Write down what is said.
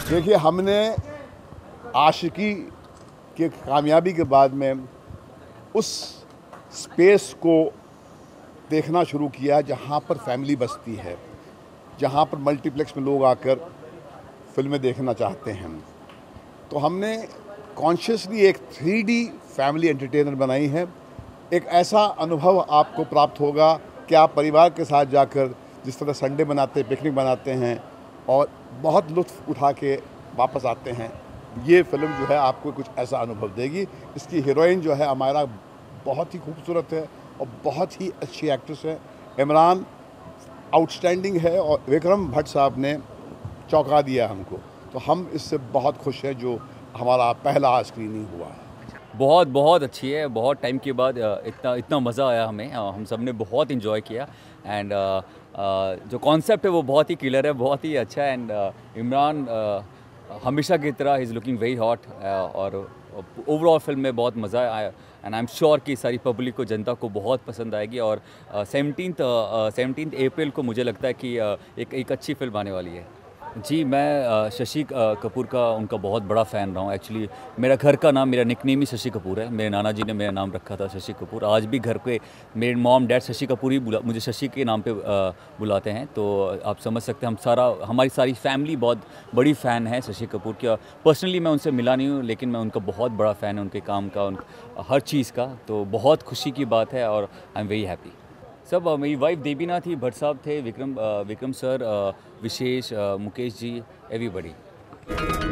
देखिए, हमने आशिकी के कामयाबी के बाद में उस स्पेस को देखना शुरू किया जहाँ पर फैमिली बसती है, जहाँ पर मल्टीप्लेक्स में लोग आकर फिल्में देखना चाहते हैं। तो हमने कॉन्शियसली एक 3D फैमिली एंटरटेनर बनाई है। एक ऐसा अनुभव आपको प्राप्त होगा कि आप परिवार के साथ जाकर जिस तरह संडे मनाते, पिकनिक मनाते हैं और बहुत लुत्फ़ उठा के वापस आते हैं, ये फिल्म जो है आपको कुछ ऐसा अनुभव देगी। इसकी हीरोइन जो है हमारा बहुत ही खूबसूरत है और बहुत ही अच्छी एक्ट्रेस है। इमरान आउटस्टैंडिंग है और विक्रम भट्ट साहब ने चौंका दिया हमको। तो हम इससे बहुत खुश हैं जो हमारा पहला स्क्रीनिंग हुआ है। बहुत बहुत अच्छी है। बहुत टाइम के बाद इतना मज़ा आया हमें। हम सब ने बहुत इन्जॉय किया एंड जो कॉन्सेप्ट है वो बहुत ही क्लियर है, बहुत ही अच्छा है। एंड इमरान हमेशा की तरह इज़ लुकिंग वेरी हॉट और ओवरऑल फिल्म में बहुत मज़ा आया एंड आई एम श्योर कि सारी पब्लिक को, जनता को बहुत पसंद आएगी। और 17 अप्रैल को मुझे लगता है कि एक अच्छी फिल्म आने वाली है। जी, मैं शशि कपूर का उनका बहुत बड़ा फ़ैन रहा हूँ। एक्चुअली मेरा घर का नाम, मेरा निकनेम ही शशि कपूर है। मेरे नाना जी ने मेरा नाम रखा था शशि कपूर। आज भी घर पे मेरे मॉम डैड शशि कपूर ही मुझे शशि के नाम पे बुलाते हैं। तो आप समझ सकते हैं हमारी सारी फैमिली बहुत बड़ी फ़ैन है शशि कपूर की। पर्सनली मैं उनसे मिला नहीं हूँ, लेकिन मैं उनका बहुत बड़ा फ़ैन है, उनके काम का, हर चीज़ का। तो बहुत खुशी की बात है और आई एम वेरी हैप्पी। सब मेरी वाइफ देबीना थी, भट्ट साहब थे, विक्रम सर, विशेष, मुकेश जी, एवरीबॉडी।